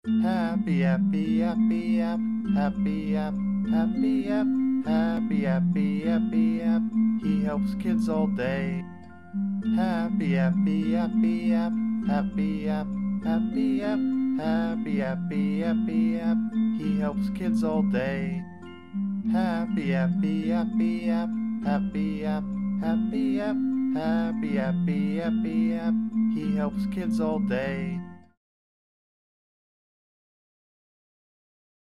Happy, happy, happy, app, happy, app, happy, app, happy, happy, happy, app. He helps kids all day. Happy, happy, happy, app, happy, app, happy, app, happy, happy, happy, app. He helps kids all day. Happy, happy, happy, app, happy, app, happy, app, happy, happy, happy, app. He helps kids all day.